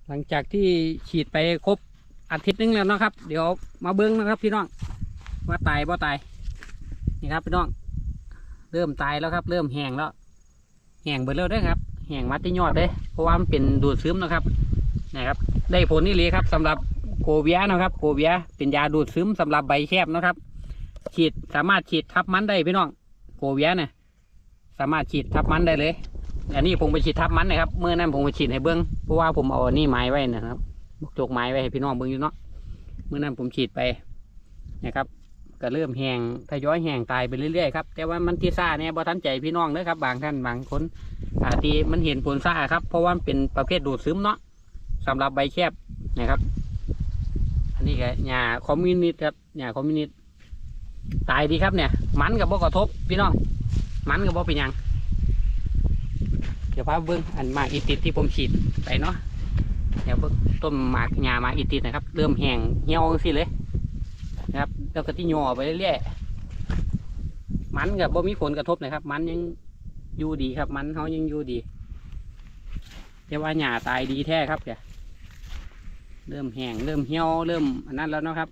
หลังจากที่ฉีดไปครบอาทิตย์นึงแล้วนะครับเดี๋ยวมาเบิ้งนะครับพี่น้องว่าตายบ่ตายนี่ครับพี่น้องเริ่มตายแล้วครับเริ่มแห้งแล้วแห้งเบิดแล้วได้ครับแห้งมัดที่ยอดเลยเพราะว่ามันเป็นดูดซึมนะครับนะครับได้ผลนี่เลยครับสำหรับโกเวียนะครับโกเวียเป็นยาดูดซึมสำหรับใบแคบนะครับฉีดสามารถฉีดทับมันได้พี่น้องโกเวียเนี่ยสามารถฉีดทับมันได้เลยอันนี้ผมไปฉีดทับมันนะครับเมื่อนั้นผมไปฉีดให้เบิ้งเพราะว่าผมเอานี่ไม้ไว้นะครับจกไม้ไว้ให้พี่น้องเบิ้งอยู่เนาะเมื่อนั้นผมฉีดไปนะครับก็เริ่มแห้งทยอยแห้งตายไปเรื่อยๆครับแต่ว่ามันที่ซ่าเนี่ยบ่ทันใจพี่น้องนะครับบางท่านบางคนอาจจะมันเห็นผลซ่าครับเพราะว่าเป็นประเภทดูดซึมเนาะสำหรับใบแคบนะครับอันนี้ก็หญ้าคอมมิวนิสต์ครับหญ้าคอมมิวนิสต์ตายดีครับเนี่ยมันกับบ่กระทบพี่น้องมันกับบ่เป็นยังเดี๋ยวพาเบิ้งอันหมากอีติดที่ผมฉีดไปเนาะเดี๋ยวเบิ้งต้นหมากหญ้าหมากอีติดนะครับเริ่มแห้งเหี่ยวสิเลยนะครับแล้วก็ที่ย่อไปเรื่อยๆมันกับบ่มีผลกระทบนะครับมันยังอยู่ดีครับมันเขายังอยู่ดีแต่ว่าหญ้าตายดีแท้ครับเนี่ยเริ่มแห้งเริ่มเหี่ยวเริ่มอันนั้นแล้วนะครับ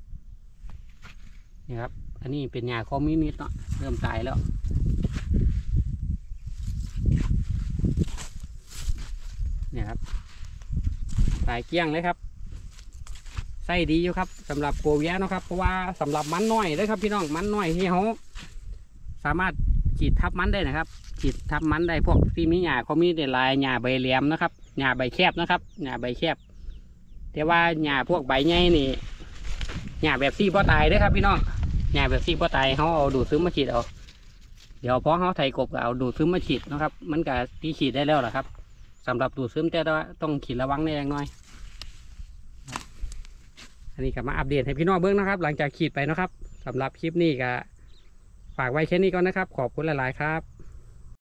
นี่ครับอันนี้เป็นหญ้าคอมมิวนิสต์เนาะเริ่มตายแล้วเนี่ยครับตายเกลี้ยงเลยครับไส้ดีอยู่ครับสำหรับโกเวียนะครับเพราะว่าสำหรับมันน้อยเลยครับพี่น้องมันน้อยที่เขาสามารถฉีดทับมันได้นะครับฉีดทับมันได้พวกที่มีหญ้าเขามีแต่ลายหญ้าใบเหลี่ยมนะครับหญ้าใบแคบนะครับหญ้าใบแคบแต่ว่าหญ้าพวกใบใหญ่นี่หญ้าแบบซี่พ่อตายด้วยครับพี่น้องหญ้าแบบซี่พ่อตายเขาเอาดูดซึมมาฉีดเอาเดี๋ยวพอเขาไถกบก็เอาดูดซึมมาฉีดนะครับมันก็ที่ฉีดได้แล้วแหละครับสำหรับดูดซึมแต่ว่าต้องขีดระวังในอย่างน้อยอันนี้ก็มาอัปเดตให้พี่น้องเบิ้งนะครับหลังจากขีดไปนะครับสำหรับคลิปนี้ก็ฝากไว้แค่นี้ก่อนนะครับขอบคุณหลายๆครับ